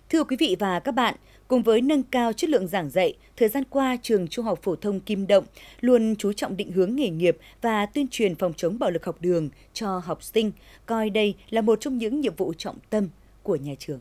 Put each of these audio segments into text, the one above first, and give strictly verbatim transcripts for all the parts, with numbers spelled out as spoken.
Thưa quý vị và các bạn, cùng với nâng cao chất lượng giảng dạy, thời gian qua trường Trung học phổ thông Kim Động luôn chú trọng định hướng nghề nghiệp và tuyên truyền phòng chống bạo lực học đường cho học sinh, coi đây là một trong những nhiệm vụ trọng tâm của nhà trường.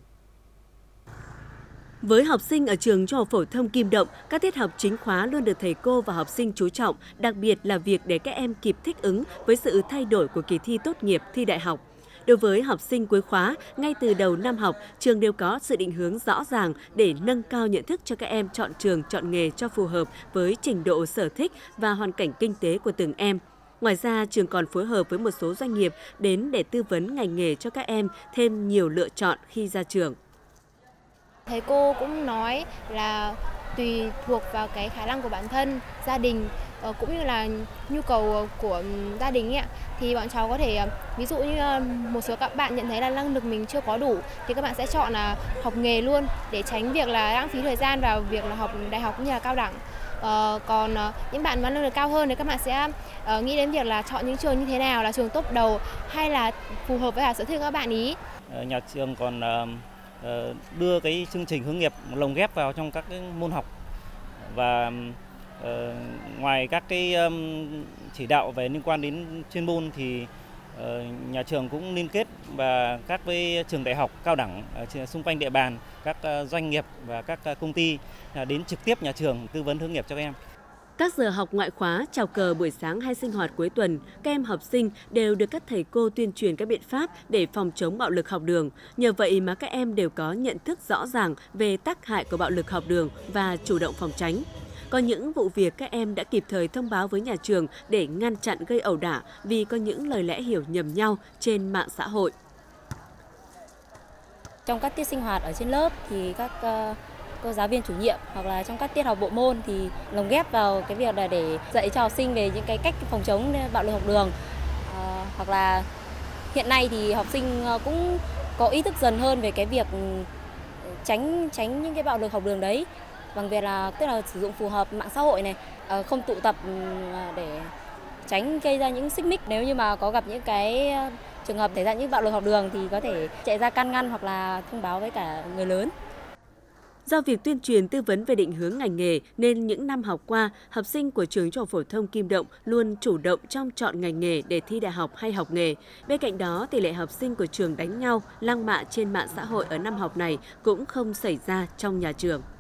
Với học sinh ở trường Trung học phổ thông Kim Động, các tiết học chính khóa luôn được thầy cô và học sinh chú trọng, đặc biệt là việc để các em kịp thích ứng với sự thay đổi của kỳ thi tốt nghiệp, thi đại học. Đối với học sinh cuối khóa, ngay từ đầu năm học, trường đều có sự định hướng rõ ràng để nâng cao nhận thức cho các em chọn trường, chọn nghề cho phù hợp với trình độ sở thích và hoàn cảnh kinh tế của từng em. Ngoài ra, trường còn phối hợp với một số doanh nghiệp đến để tư vấn ngành nghề cho các em thêm nhiều lựa chọn khi ra trường. Thầy cô cũng nói là tùy thuộc vào cái khả năng của bản thân, gia đình cũng như là nhu cầu của gia đình ấy, thì bọn cháu có thể, ví dụ như một số các bạn nhận thấy là năng lực mình chưa có đủ thì các bạn sẽ chọn là học nghề luôn để tránh việc là lãng phí thời gian vào việc là học đại học cũng như là cao đẳng. Ờ, còn những bạn mà năng lực cao hơn thì các bạn sẽ uh, nghĩ đến việc là chọn những trường như thế nào là trường top đầu hay là phù hợp với cả sở thích của các bạn ý. Nhà trường còn uh, đưa cái chương trình hướng nghiệp lồng ghép vào trong các cái môn học và uh, ngoài các cái um, chỉ đạo về liên quan đến chuyên môn thì uh, nhà trường cũng liên kết và các với trường đại học cao đẳng ở xung quanh địa bàn, các uh, doanh nghiệp và các uh, công ty uh, đến trực tiếp nhà trường tư vấn hướng nghiệp cho các em. Các giờ học ngoại khóa, chào cờ buổi sáng hay sinh hoạt cuối tuần, các em học sinh đều được các thầy cô tuyên truyền các biện pháp để phòng chống bạo lực học đường. Nhờ vậy mà các em đều có nhận thức rõ ràng về tác hại của bạo lực học đường và chủ động phòng tránh. Có những vụ việc các em đã kịp thời thông báo với nhà trường để ngăn chặn gây ẩu đả vì có những lời lẽ hiểu nhầm nhau trên mạng xã hội. Trong các tiết sinh hoạt ở trên lớp thì các uh... cô giáo viên chủ nhiệm hoặc là trong các tiết học bộ môn thì lồng ghép vào cái việc là để dạy cho học sinh về những cái cách phòng chống bạo lực học đường. À, hoặc là hiện nay thì học sinh cũng có ý thức dần hơn về cái việc tránh tránh những cái bạo lực học đường đấy bằng việc là tức là sử dụng phù hợp mạng xã hội này, không tụ tập để tránh gây ra những xích mích. Nếu như mà có gặp những cái trường hợp xảy ra những bạo lực học đường thì có thể chạy ra can ngăn hoặc là thông báo với cả người lớn. Do việc tuyên truyền tư vấn về định hướng ngành nghề nên những năm học qua, học sinh của trường Trung học phổ thông Kim Động luôn chủ động trong chọn ngành nghề để thi đại học hay học nghề. Bên cạnh đó, tỷ lệ học sinh của trường đánh nhau, lăng mạ trên mạng xã hội ở năm học này cũng không xảy ra trong nhà trường.